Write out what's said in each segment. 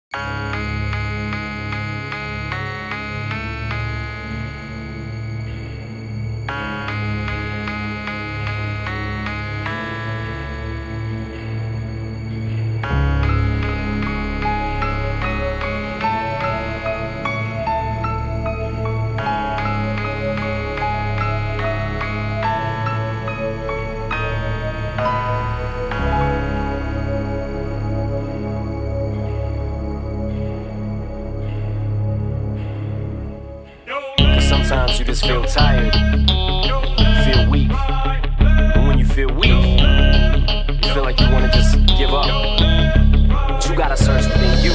Sometimes you just feel tired, feel weak. And when you feel weak, you feel like you wanna just give up. But you gotta search within you.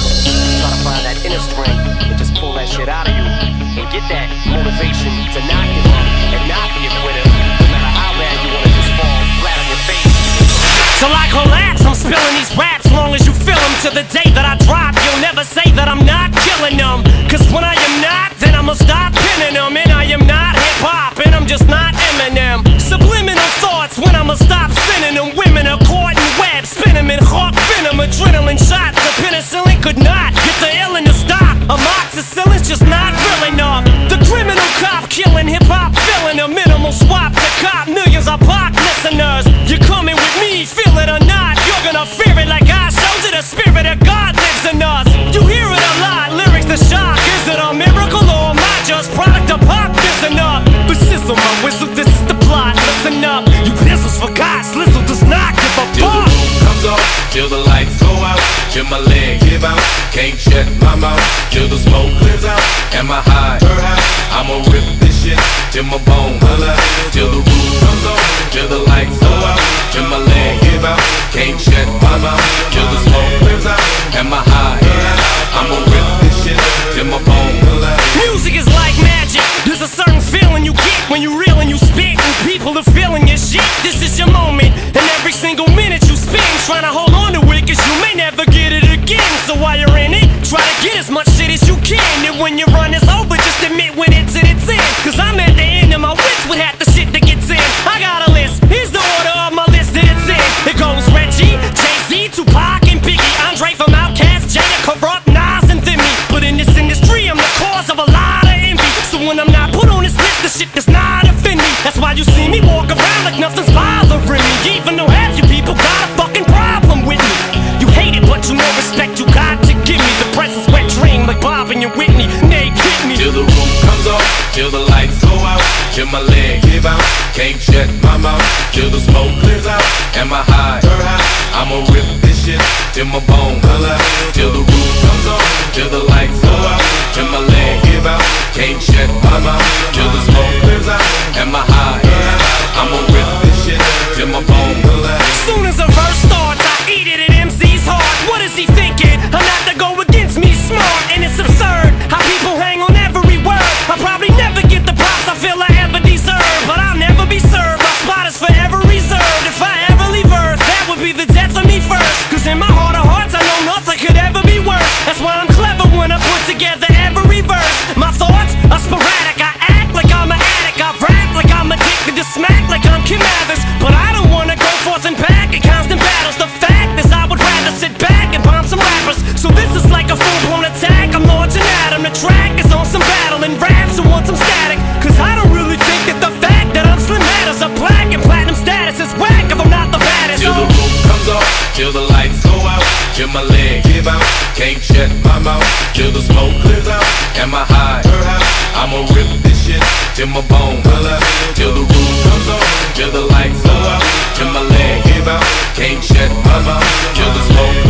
Try to find that inner strength and just pull that shit out of you. And get that motivation to not give up and not be a quitter. No matter how bad you wanna just fall flat on your face. Till I collapse, I'm spilling these raps. Long as you feel them to the day that I drop, you'll never say that I'm not killing them. Cause when I am not, then I'ma stop pinning them. And I am not hip-hop, and I'm just not Eminem. Subliminal thoughts when I'ma stop sending them. Women are caught in webs, spin them in hawk venom. Adrenaline shots, the penicillin could not get the illin' to stop. Amoxicillin's just not real enough. The criminal cop killing hip-hop, filling a minimal swap to cop millions of pop listeners. You're coming with me, feel it or not, you're gonna fear it like I showed you. The spirit of God lives in us. You hear it a lot, lyrics to shock. Is it a miracle or am I just product of pop? Listen up, but sizzle my whistle, this is the plot. Listen up, you pistols forgot, Slizzle does not give a fuck. Till the roof comes off, till the lights go out, till my legs give out, can't shut my mouth, till the smoke clears out, and my high, I'ma rip this shit till my bone holla. Till the roof comes off, till the lights go out, till my legs give out, can't shut my mouth, till the smoke clears out, and my high, I'ma rip this shit till my bone holla. Music is like magic. There's a certain feeling you get when you reel and you spit, and people are feeling your shit. This is your moment, and every single minute you spend trying to hold on to it, cause you may never get it again. So while you're in it, try to get as much shit as you can. And when your run is over, just admit when it's in its end. Cause I'm at the end of my wits with half the shit that gets in. I got a list, here's the order of my list that it's in. It goes Reggie, Jay-Z, Tupac, and Biggie, Andre from Outkast, Jada, Corrupt, Nas, and Thimmy. But in this industry, I'm the cause of a lot of envy. So when I'm not put on this list, the shit does not offend me. That's why you see me walk around like nothing's bothering me. Even though half you people got a fucking problem with me. You hate it, but you know respect you got to give me. The presence wet dream like Bob and your Whitney. Nay, hit me. Till the roof comes off, till the lights go out, till my legs give out, can't shut my mouth, till the smoke clears out, and my high, I'ma rip this shit till my bone holla. Till the roof comes off, till the lights go out, till my legs give out, can't shut my mouth, till the smoke clears out, and my high, I'ma rip this shit till my bone holla. Soon as a verse starts, I eat it at MC's heart. What is he thinking? I'm not to go against me, smart, and it's absurd how people hang on every word. I'll probably never get the props I feel I ever deserve, but I'll never be served. My spot is forever reserved. If I ever leave Earth, that would be the death of me first. Cause in my heart of hearts, I know nothing could ever be worse. That's why I'm clever when I put together every verse. My thoughts are sporadic. I act like I'm an addict. I rap like I'm addicted to smack like I'm Kim Mathers. But I don't wanna go forth and back in constant battles. The fact is I would rather sit back and bomb some rappers. So this is like a full-blown attack. I'm launching at 'em. The track is on some battle and raps who want some static. Cause I don't really think that the fact that I'm Slim matters. A black and platinum status is whack if I'm not the baddest. Till the roof comes off, till the lights go out, till my legs give out, can't shut my mouth, till the smoke clears out, and my high, I'ma rip this shit till my bone holla. Till the roof comes off, till the lights go out, till my legs give out, can't shut my mouth, till the smoke